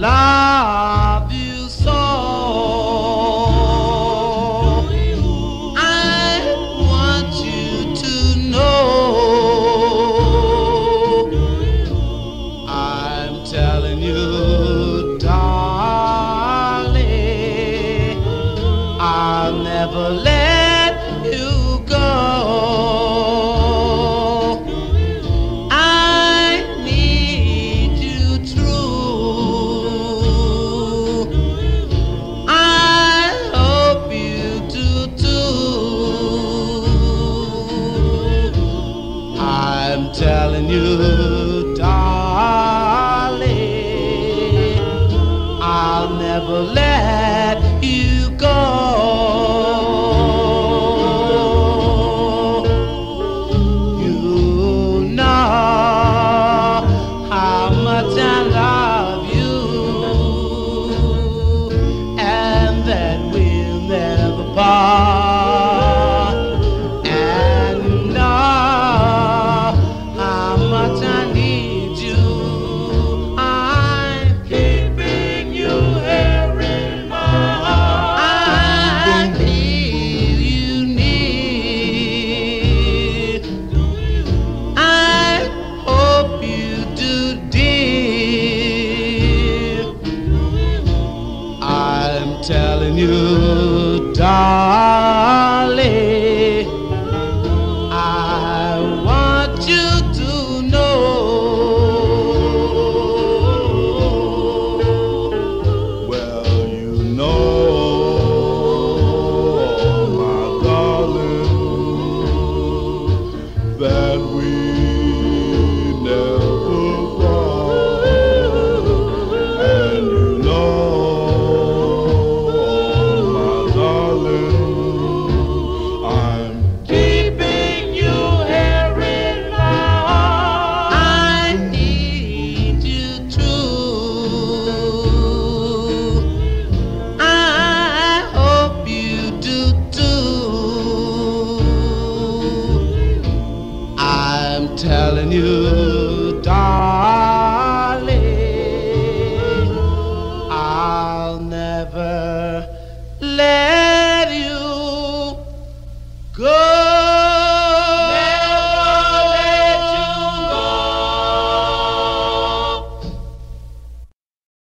love you so. I want you to know I'm telling you, darling, I'll never let you go. I need you true. I hope you do too. I'm telling you, darling, I'll never let you go. You know how much I love you, and that we'll never part. And you know how much I need you. I'm keeping you here in my heart. I feel you near. I hope you do, dear. I'm telling you, darling, I want you to know. Well, you know, my darling, that we never part. And you know, my darling, I'm keeping you here in my heart. I need you true. I hope you do too. I'm telling you, darling, I'll never let